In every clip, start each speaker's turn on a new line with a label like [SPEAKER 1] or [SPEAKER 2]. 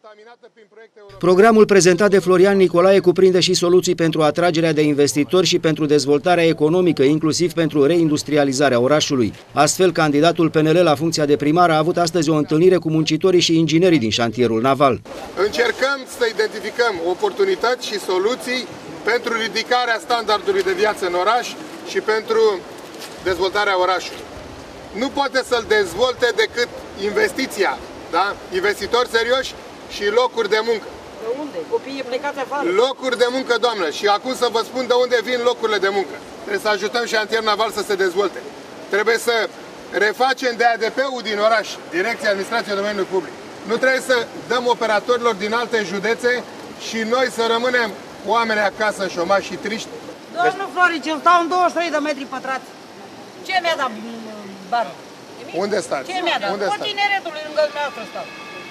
[SPEAKER 1] Programul prezentat de Florian Nicolae cuprinde și soluții pentru atragerea de investitori și pentru dezvoltarea economică, inclusiv pentru reindustrializarea orașului. Astfel, candidatul PNL la funcția de primar a avut astăzi o întâlnire cu muncitorii și inginerii din șantierul naval.
[SPEAKER 2] Încercăm să identificăm oportunități și soluții pentru ridicarea standardului de viață în oraș și pentru dezvoltarea orașului. Nu poate să-l dezvolte decât investiția, da? Investitori serioși și locuri de muncă.
[SPEAKER 3] De unde? Copiii plecați afară.
[SPEAKER 2] Locuri de muncă, doamnă. Și acum să vă spun de unde vin locurile de muncă. Trebuie să ajutăm șantierul naval să se dezvolte. Trebuie să refacem DADP-ul din oraș, Direcția Administrației Domeniului Public. Nu trebuie să dăm operatorilor din alte județe și noi să rămânem oameni acasă în șomași și triști.
[SPEAKER 3] Domnul Floricel, stau în 23 de metri pătrați. Ce mi-a dat barul?
[SPEAKER 2] Unde stați?
[SPEAKER 3] Ce mi-a dat? Cu tineretului lângă dumneavoastră stau.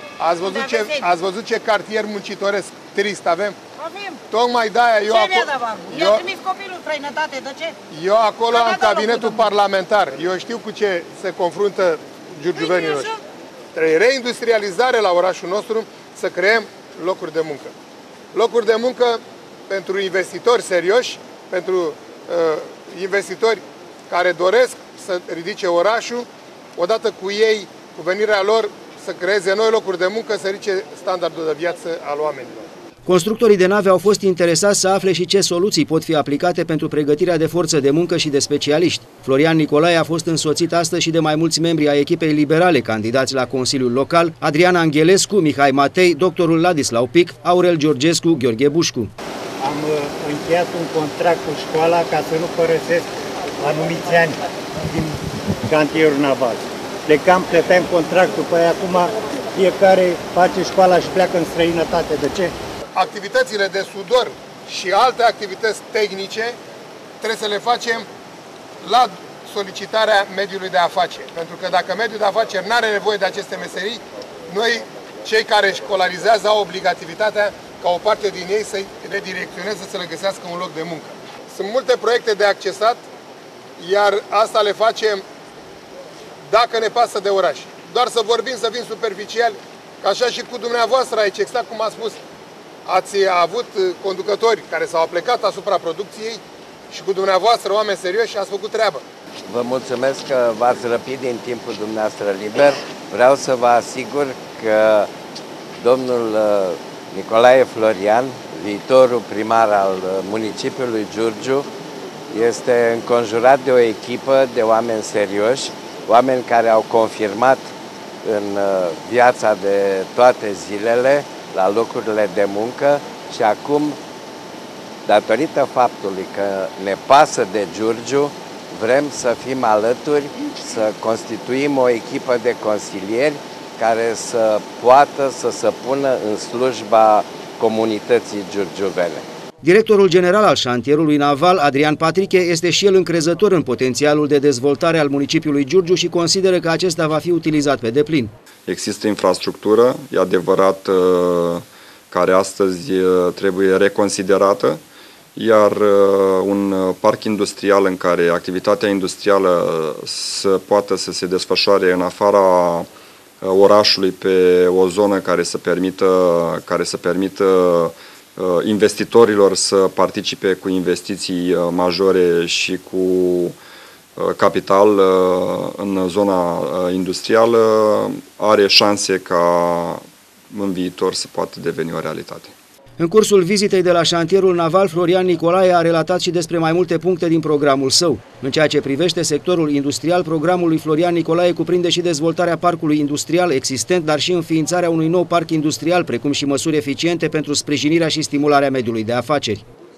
[SPEAKER 2] Ați văzut ce cartier muncitoresc trist avem?
[SPEAKER 3] Avem.
[SPEAKER 2] Tocmai de-aia eu...
[SPEAKER 3] Ce mi-a dat barul? Mi-a trimis copilul străinătate, de ce?
[SPEAKER 2] Eu acolo am cabinetul parlamentar. Eu știu cu ce se confruntă giurgiuvenii noștri. Trebuie reindustrializare la orașul nostru, să creăm locuri de muncă. Locuri de muncă pentru investitori serioși, pentru investitori care doresc să ridice orașul, odată cu ei, cu venirea lor, să creeze noi locuri de muncă, să ridice standardul de viață al oamenilor.
[SPEAKER 1] Constructorii de nave au fost interesați să afle și ce soluții pot fi aplicate pentru pregătirea de forță de muncă și de specialiști. Florian Nicolae a fost însoțit astăzi și de mai mulți membri ai echipei liberale candidați la Consiliul Local, Adriana Anghelescu, Mihai Matei, doctorul Ladislau Pic, Aurel Georgescu, Gheorghe Bușcu.
[SPEAKER 4] Am încheiat un contract cu școala ca să nu părăsesc anumiți ani din cantierul naval. Plecam, plăteam contractul, păi acum fiecare face școala și pleacă în străinătate. De ce?
[SPEAKER 2] Activitățile de sudor și alte activități tehnice trebuie să le facem la solicitarea mediului de afaceri. Pentru că dacă mediul de afaceri nu are nevoie de aceste meserii, noi, cei care școlarizează, au obligativitatea ca o parte din ei să-i redirecționeze, să le găsească un loc de muncă. Sunt multe proiecte de accesat, iar asta le facem dacă ne pasă de oraș. Doar să vorbim, să fim superficiali, așa și cu dumneavoastră aici, exact cum a spus, ați avut conducători care s-au aplecat asupra producției și cu dumneavoastră, oameni serioși, și ați făcut treabă.
[SPEAKER 5] Vă mulțumesc că v-ați răpit din timpul dumneavoastră liber. Vreau să vă asigur că domnul Nicolae Florian, viitorul primar al municipiului Giurgiu, este înconjurat de o echipă de oameni serioși, oameni care au confirmat în viața de toate zilele, la locurile de muncă și acum, datorită faptului că ne pasă de Giurgiu, vrem să fim alături, să constituim o echipă de consilieri care să poată să se pună în slujba comunității giurgiuvene.
[SPEAKER 1] Directorul general al șantierului naval, Adrian Patriche, este și el încrezător în potențialul de dezvoltare al municipiului Giurgiu și consideră că acesta va fi utilizat pe deplin.
[SPEAKER 6] Există infrastructură, e adevărat, care astăzi trebuie reconsiderată, iar un parc industrial în care activitatea industrială să poată să se desfășoare în afara orașului pe o zonă care să permită investitorilor să participe cu investiții majore și cu capital în zona industrială, are șanse ca în viitor să poată deveni o realitate.
[SPEAKER 1] În cursul vizitei de la șantierul naval, Florian Nicolae a relatat și despre mai multe puncte din programul său. În ceea ce privește sectorul industrial, programul lui Florian Nicolae cuprinde și dezvoltarea parcului industrial existent, dar și înființarea unui nou parc industrial, precum și măsuri eficiente pentru sprijinirea și stimularea mediului de afaceri.